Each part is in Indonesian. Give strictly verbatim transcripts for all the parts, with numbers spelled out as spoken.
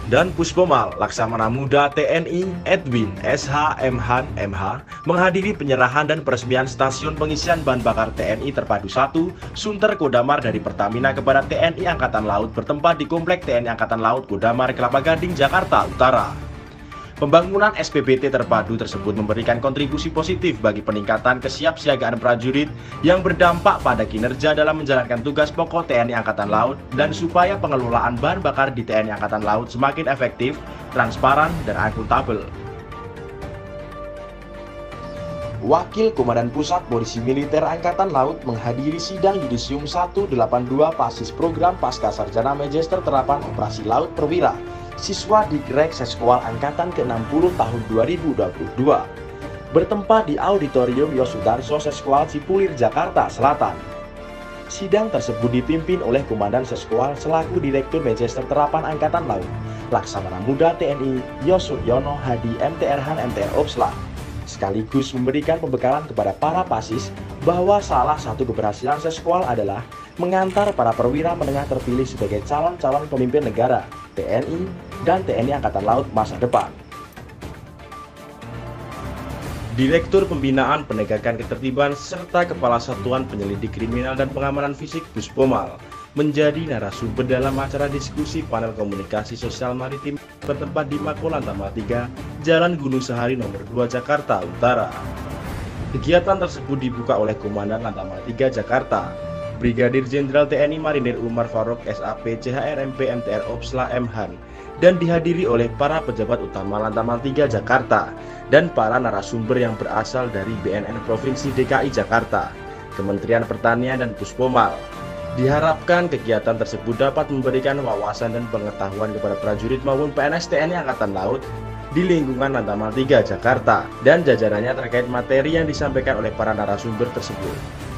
Dan Puspomal, Laksamana Muda T N I Edwin S H Mhan M H menghadiri penyerahan dan peresmian stasiun pengisian bahan bakar T N I Terpadu satu Sunter Kodamar dari Pertamina kepada T N I Angkatan Laut bertempat di Komplek T N I Angkatan Laut Kodamar, Kelapa Gading, Jakarta Utara. Pembangunan S P B T terpadu tersebut memberikan kontribusi positif bagi peningkatan kesiapsiagaan prajurit yang berdampak pada kinerja dalam menjalankan tugas pokok T N I Angkatan Laut dan supaya pengelolaan bahan bakar di T N I Angkatan Laut semakin efektif, transparan, dan akuntabel. Wakil Komandan Pusat Polisi Militer Angkatan Laut menghadiri sidang yudisium seratus delapan puluh dua Pasis Program Pasca Sarjana Magister Terapan Operasi Laut Perwira siswa di Digrek Seskual Angkatan ke enam puluh tahun dua ribu dua puluh dua bertempat di Auditorium Yosudarso Seskual Cipulir, Jakarta Selatan. Sidang tersebut dipimpin oleh Komandan Seskual selaku Direktur Magister Terapan Angkatan Laut Laksamana Muda T N I Yosuryono Hadi M T R Han M T R Opsla, sekaligus memberikan pembekalan kepada para pasis bahwa salah satu keberhasilan Seskual adalah mengantar para perwira menengah terpilih sebagai calon-calon pemimpin negara, T N I, dan T N I Angkatan Laut masa depan. Direktur Pembinaan Penegakan Ketertiban serta Kepala Satuan Penyelidik Kriminal dan Pengamanan Fisik Puspomal menjadi narasumber dalam acara diskusi panel komunikasi sosial maritim bertempat di Mako Lantamal tiga, Jalan Gunung Sahari nomor dua, Jakarta Utara. Kegiatan tersebut dibuka oleh Komandan Lantamal tiga Jakarta, Brigadir Jenderal T N I Marinir Umar Faruk S A P C H R M P M T R Opsla M Han, dan dihadiri oleh para pejabat utama Lantamal tiga Jakarta dan para narasumber yang berasal dari B N N Provinsi D K I Jakarta, Kementerian Pertanian, dan Puspomal. Diharapkan kegiatan tersebut dapat memberikan wawasan dan pengetahuan kepada prajurit maupun P N S T N I Angkatan Laut di lingkungan Lantamal tiga Jakarta dan jajarannya terkait materi yang disampaikan oleh para narasumber tersebut.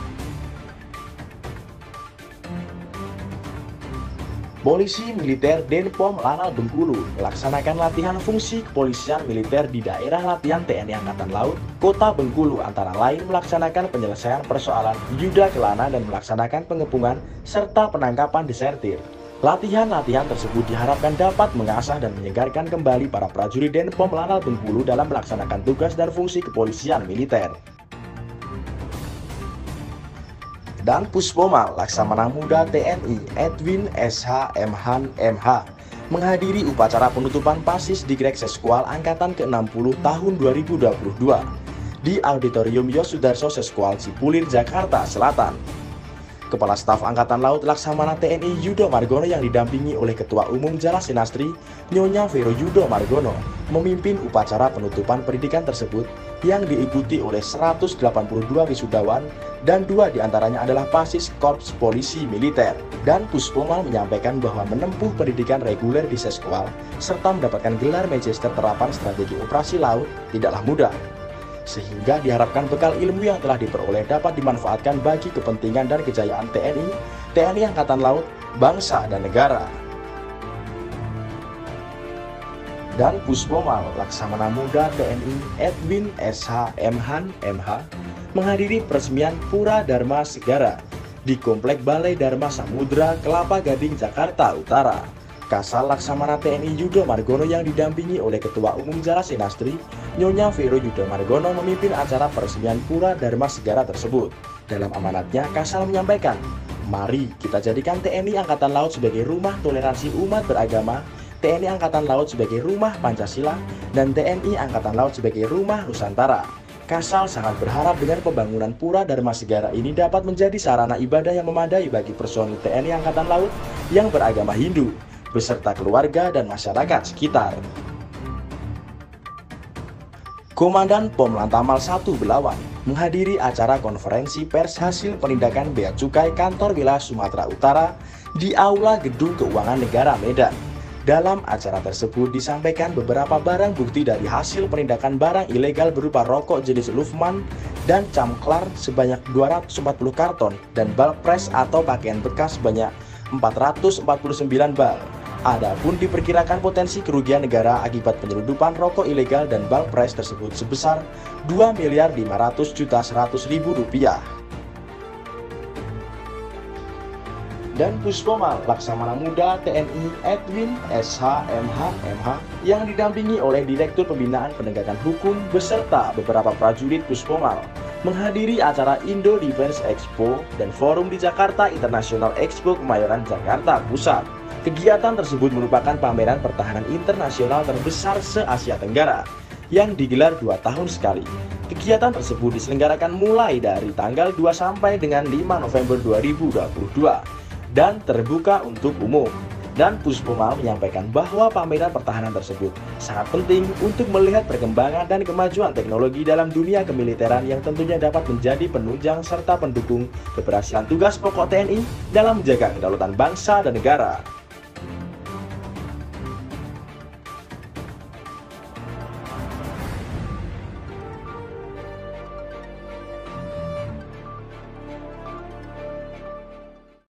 Polisi Militer Denpom Lanal Bengkulu melaksanakan latihan fungsi kepolisian militer di daerah latihan T N I Angkatan Laut, Kota Bengkulu, antara lain melaksanakan penyelesaian persoalan yuda kelana dan melaksanakan pengepungan serta penangkapan desertir. Latihan-latihan tersebut diharapkan dapat mengasah dan menyegarkan kembali para prajurit Denpom Lanal Bengkulu dalam melaksanakan tugas dan fungsi kepolisian militer. Dan Puspomal, Laksamana Muda T N I Edwin S H Mhan M H menghadiri upacara penutupan Pasis Digrek Seskual Angkatan ke enam puluh tahun dua ribu dua puluh dua di Auditorium Yosudarso Seskual Cipulir, Jakarta Selatan. Kepala Staf Angkatan Laut Laksamana T N I Yudo Margono yang didampingi oleh Ketua Umum Jala Sinastri Nyonya Vero Yudo Margono memimpin upacara penutupan pendidikan tersebut yang diikuti oleh seratus delapan puluh dua wisudawan dan dua diantaranya adalah Pasis Korps Polisi Militer. Dan Puspomal menyampaikan bahwa menempuh pendidikan reguler di Seskual serta mendapatkan gelar Magister Terapan Strategi Operasi Laut tidaklah mudah, sehingga diharapkan bekal ilmu yang telah diperoleh dapat dimanfaatkan bagi kepentingan dan kejayaan T N I, T N I Angkatan Laut, bangsa dan negara. Dan Puspomal, Laksamana Muda T N I Edwin S H Mhan M H menghadiri peresmian Pura Dharma Segara di Komplek Balai Dharma Samudra, Kelapa Gading, Jakarta Utara. Kasal Laksamana T N I Yudo Margono yang didampingi oleh Ketua Umum Jala Sinastri Nyonya Vero Yudo Margono memimpin acara peresmian Pura Dharma Segara tersebut. Dalam amanatnya, Kasal menyampaikan, mari kita jadikan T N I Angkatan Laut sebagai rumah toleransi umat beragama, T N I Angkatan Laut sebagai rumah Pancasila, dan T N I Angkatan Laut sebagai rumah Nusantara. Kasal sangat berharap dengan pembangunan Pura Dharma Segara ini dapat menjadi sarana ibadah yang memadai bagi personil T N I Angkatan Laut yang beragama Hindu, beserta keluarga dan masyarakat sekitar. Komandan Pom Lantamal satu Belawan menghadiri acara konferensi pers hasil penindakan Bea Cukai Kantor Wilayah Sumatera Utara di Aula Gedung Keuangan Negara Medan. Dalam acara tersebut disampaikan beberapa barang bukti dari hasil penindakan barang ilegal berupa rokok jenis Lufman dan camklar sebanyak dua ratus empat puluh karton dan bal pres atau pakaian bekas sebanyak empat ratus empat puluh sembilan bal. Adapun diperkirakan potensi kerugian negara akibat penyelundupan rokok ilegal dan bal pres tersebut sebesar dua miliar lima ratus juta seratus ribu rupiah. dan Puspomal Laksamana Muda T N I Edwin S H M H M H yang didampingi oleh Direktur Pembinaan Penegakan Hukum beserta beberapa prajurit Puspomal menghadiri acara Indo Defense Expo dan Forum di Jakarta International Expo Kemayoran, Jakarta Pusat. Kegiatan tersebut merupakan pameran pertahanan internasional terbesar se-Asia Tenggara yang digelar dua tahun sekali. Kegiatan tersebut diselenggarakan mulai dari tanggal dua sampai dengan lima November dua ribu dua puluh dua dan terbuka untuk umum. Dan Puspomal menyampaikan bahwa pameran pertahanan tersebut sangat penting untuk melihat perkembangan dan kemajuan teknologi dalam dunia kemiliteran yang tentunya dapat menjadi penunjang serta pendukung keberhasilan tugas pokok T N I dalam menjaga kedaulatan bangsa dan negara.